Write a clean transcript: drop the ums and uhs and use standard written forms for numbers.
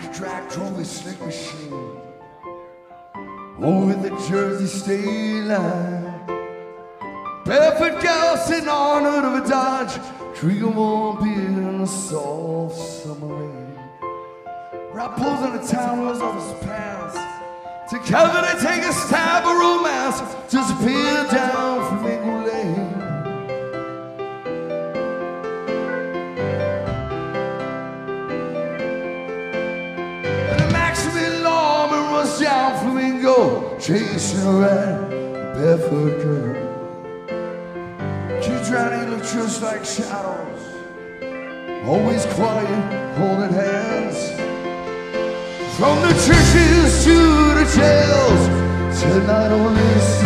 Drag drove his slick machine over the Jersey state line. Barefoot gal sitting on hood of a Dodge, drinking warm beer in the soft summer rain. Rob pulls on the town wheels off his pants. Together they take a stab of romance, disappear down Flamingo Lane. And the Maximilian lawman runs down Flamingo, chasing a rat, barefoot girl. Kids around here look just like shadows, always quiet, holding hands. From the churches to the jails, tonight only